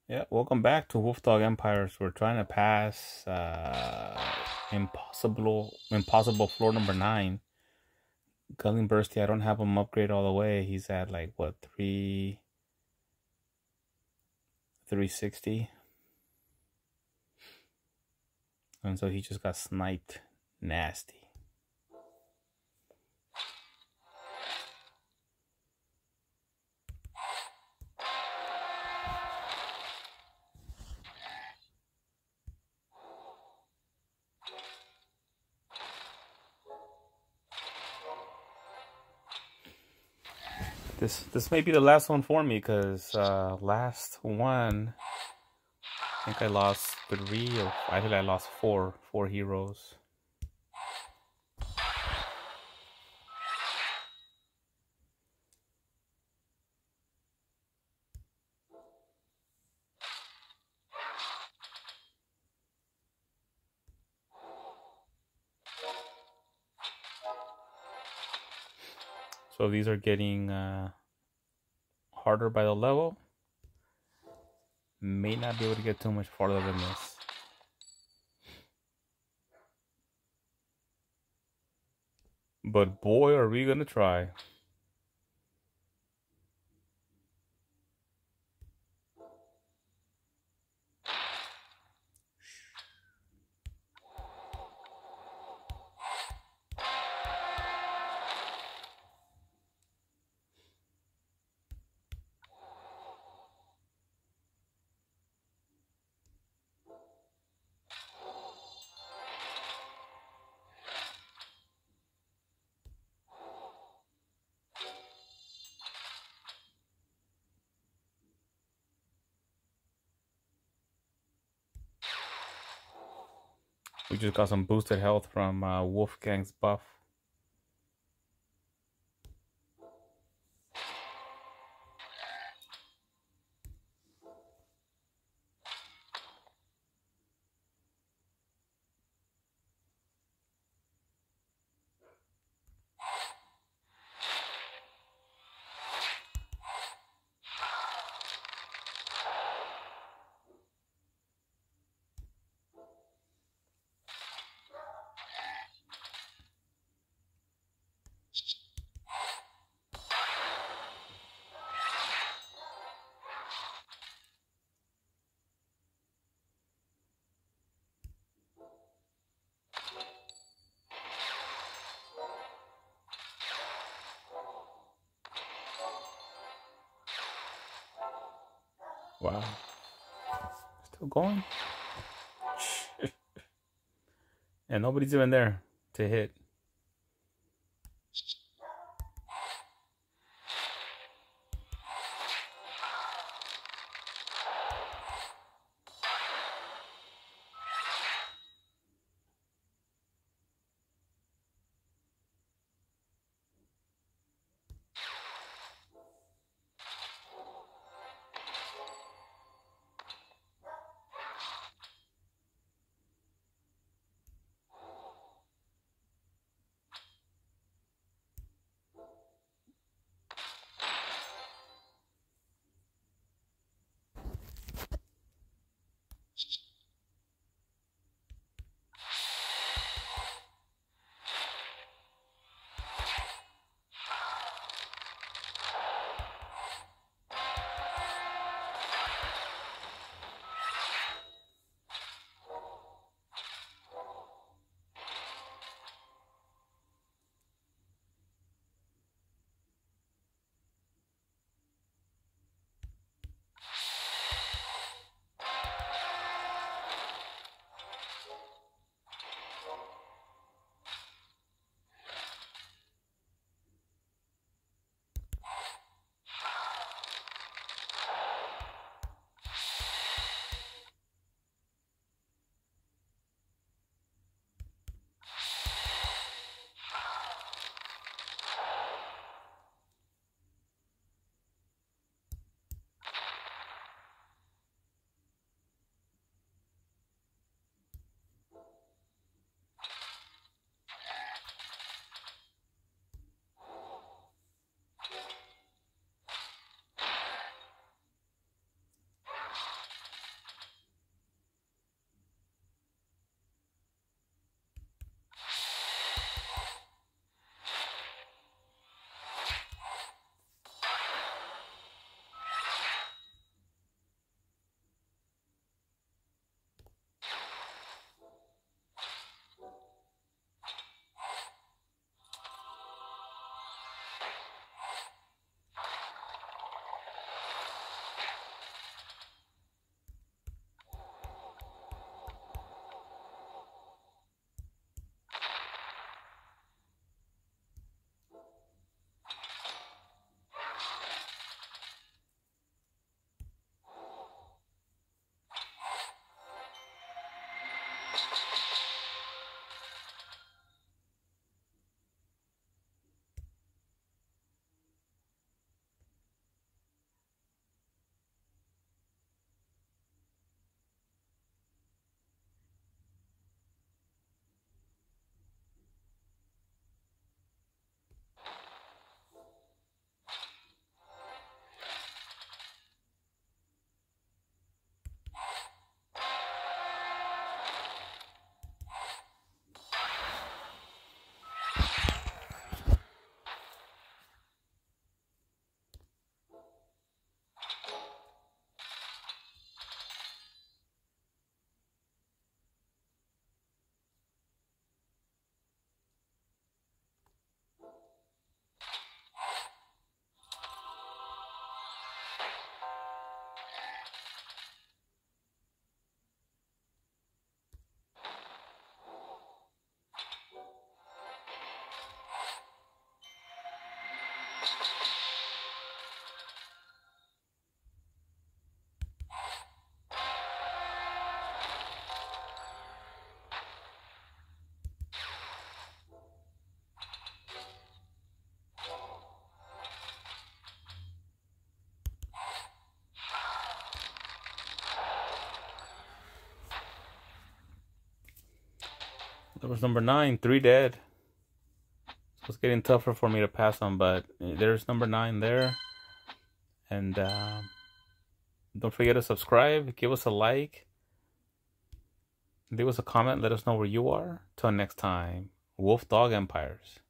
Yeah, welcome back to Wolf Dog Empires. We're trying to pass impossible floor number 9. Gulling Bursty, I don't have him upgrade all the way. He's at like what, 360. And so he just got sniped nasty. This may be the last one for me because last one I think I lost 3 or I think I lost four heroes. So these are getting harder by the level. May not be able to get too much farther than this. But boy, are we gonna try. We just got some boosted health from Wolfgang's buff. Wow. Still going? And nobody's even there to hit. That was number 9, 3 dead. So it's getting tougher for me to pass on, but there's number 9 there. And don't forget to subscribe, give us a like, leave us a comment, let us know where you are. Till next time, Wolf Dog Empires.